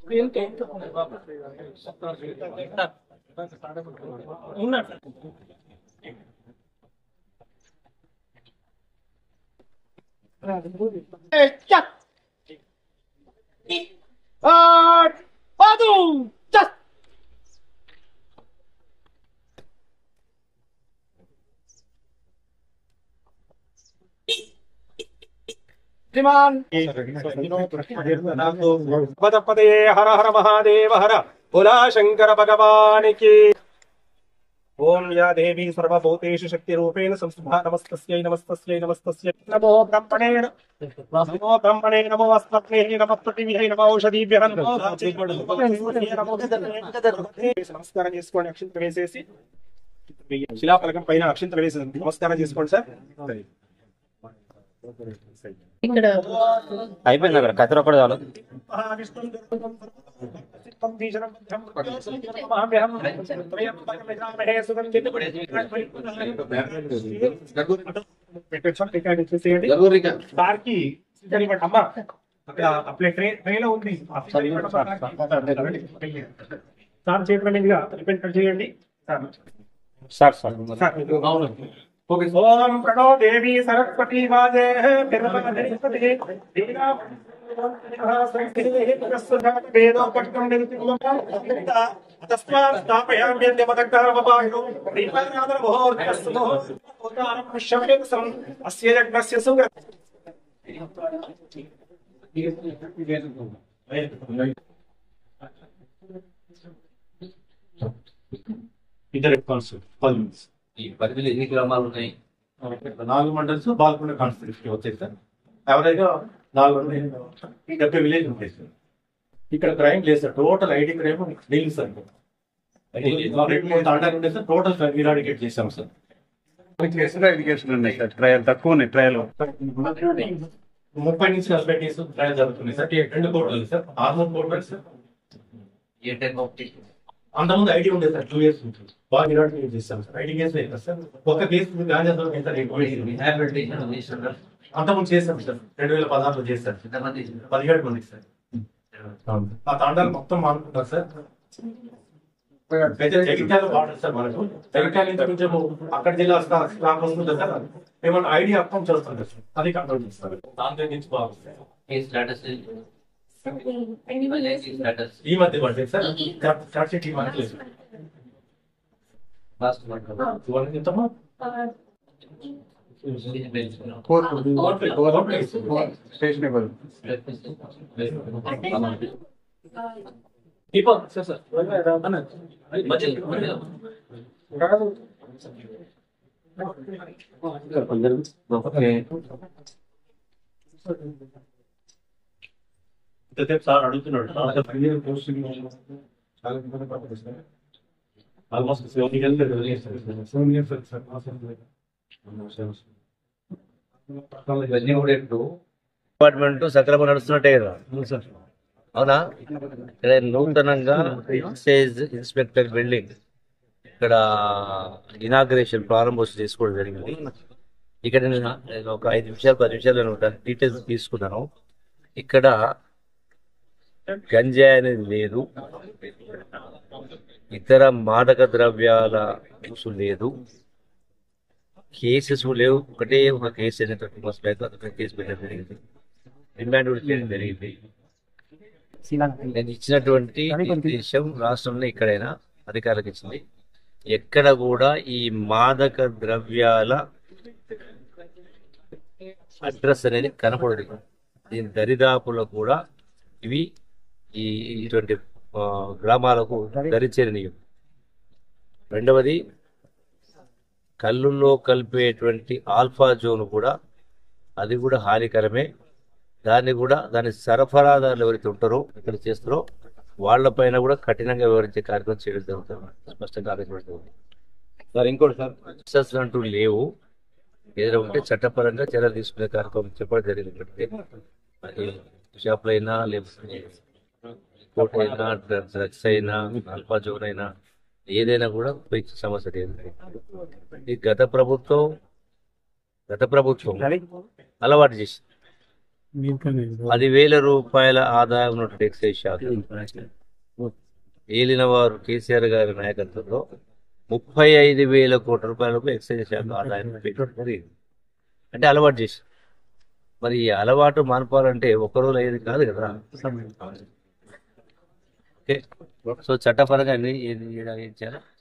पदपदे हर हर महादेव हर भोला शंकर भगवान की। ओम या देवी सर्वभूतेषु शक्तिरूपेण संस्थिता नमस्तस्यै नमस्तस्यै नमस्तस्यै नमो ब्रह्मणे नमो अस्मभ्ये नमः पृथिव्यै नमो औषधीभ्यः नमो నమస్కారం చేసుకోండి అక్షంతలు వేసేసి శిలాఫలకం పైన అక్షంతలు వేసి నమస్కారం చేసుకోండి సార్ ఇక్కడ అయిపోయింది అక్కడ కత్తిర కూడా చాలు అమ్మా అప్లై ట్రైలో ఉంది సార్ చేతుల మీదుగా రిపెంట్ చేయండి సార్ ओम प्रणो देवी सरस्वती वाजे ఈ పరిధిలో ఎన్ని గ్రామాలు ఉన్నాయి? 4 మండల్స్ బాల్కొండ కాన్స్టిట్యూన్సీ వచ్చాయి సార్. యావరేజ్ గా 70 విలేజ్ ఉంటాయి సార్. ఇక్కడ క్రైమ్ లేదు సార్. టోటల్ ఐడి క్రైమ్ డీల్ సార్. టోటల్ ఇరాడికేట్ చేశాం సార్. ఎడ్యుకేషన్ ఉన్నాయి సార్. ట్రయల్ తక్కువ ఉన్నాయి. ట్రయల్ 30 నుంచి 40 డేస్ ట్రయల్ జరుగుతున్నాయి సార్. 2 కోర్టులు సార్. ఆర్మూర్ కోర్టు సార్. ఏ టైప్ ఆఫ్ అంతకుముందు ఐడి ఉండేది సార్. 2 ఇయర్స్ ఉంటుంది. బాగా ఇరాడికేట్ చేశాం సార్. ఐడి కేసు లేదు సార్. ఒక కేసు అంతకుముందు చేశాం సార్. 2016లో చేశారు. 17 మంది సార్. ఆ తాండాలు మొత్తం మానుకుంటారు సార్. జగిత్యాల బార్డర్ సార్. మనకు జగిత్యాల నుంచి కొంచెం అక్కడ జిల్లా నాకు వస్తుంది సార్. ఏమన్నా ఐడి అకౌంట్ చేస్తారు సార్. అది కంట్రోల్ చేస్తారు. దాని నుంచి బాగుంది. ఈ మధ్య పడ్డది సార్. చార్జ్ షీట్ ఈ మధ్య లేదు. ఎంతమ్మా? స్టేషనబుల్ సార్ అడుగుతున్నాడు. ఆల్మోస్ట్ 7 ఇయర్స్ డిపార్ట్మెంట్ సక్రమంగా నడుస్తున్నట్టే కదా అవునా? ఇక్కడ నూతనంగా ఎక్సైజ్ ఇన్స్పెక్టర్ బిల్డింగ్ ఇక్కడ ఇనాగ్రేషన్ ప్రారంభోత్సవం చేసుకోవడం జరిగింది. ఇక్కడ నేను ఒక 5 నిమిషాలు 10 నిమిషాలు నేను డీటెయిల్స్ తీసుకున్నాను. ఇక్కడ గంజాయి అనేది లేదు, ఇతర మాదక ద్రవ్యాల యూసు లేదు, కేసెస్ లేవు. ఒకటే ఒక కేసు అనేటువంటి కేసు పెట్టడం జరిగింది. రిమాండ్ కూడా చేయడం జరిగింది. నేను ఇచ్చినటువంటి దేశం రాష్ట్రంలో ఎక్కడైనా అధికారులకు ఇచ్చింది. ఎక్కడ కూడా ఈ మాదక ద్రవ్యాల అడ్రస్ అనేది కనపడదు. దీని దరిదాపులో కూడా ఇవి ఇటువంటి గ్రామాలకు దరిచేరనీయం. రెండవది, కళ్ళుల్లో కలిపేటువంటి ఆల్ఫా జోన్ కూడా అది కూడా హానికరమే. దాని సరఫరాదారులు ఎవరైతే ఉంటారో ఇక్కడ చేస్తారో వాళ్లపైన కూడా కఠినంగా వివరించే కార్యక్రమం చేయడం జరుగుతుంది. స్పష్టంగా ఆలోచించబడుతుంది సార్. ఇంకోటి సార్, అంటూ లేవు. ఏదైనా ఉంటే చట్టపరంగా చర్యలు తీసుకునే కార్యక్రమం చెప్పడం జరిగింది. అది షాపులు అయినా లేకపోతే కోర్టు అయినా డ్రగ్స్ అయినా ఆల్ఫా జోన్ అయినా ఏదైనా కూడా సమస్య లేదు. ఈ గత ప్రభుత్వం అలవాటు చేసింది. 10,000 రూపాయల ఆదాయం ఉన్నటువంటి ఎక్సైజ్ శాఖ ఏలిన వారు కేసీఆర్ గారి నాయకత్వంలో 35,000 కోట్ల రూపాయలకు ఎక్సైజ్ శాఖ ఆదాయం పెట్టడం జరిగింది. అంటే అలవాటు చేసి, మరి ఈ అలవాటు మానుకోవాలంటే ఒక్కరోజు అయ్యేది కాదు కదా. ఓకే, సో చట్టపరంగా ఏం చేయాలి?